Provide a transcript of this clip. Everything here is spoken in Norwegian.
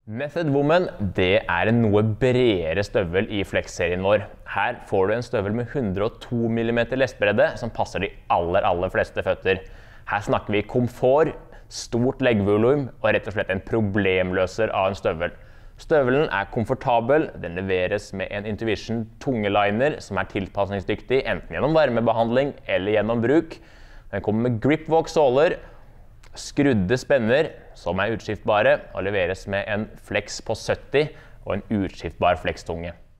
Method Woman, det en noe bredere støvel i Flex-serien vår. Her får du en støvel med 102 mm lestbredde som passer de aller fleste føtter. Her snakker vi komfort, stort leggvolum og rett og slett en problemløser av en støvel. Støvelen komfortabel, den leveres med en Intuition tungeliner som tilpasningsdyktig enten gjennom varmebehandling eller gjennom bruk. Den kommer med gripwalk såler, skrudde spenner som utskiftbare og leveres med en flex på 70 og en utskiftbar flex-tunge.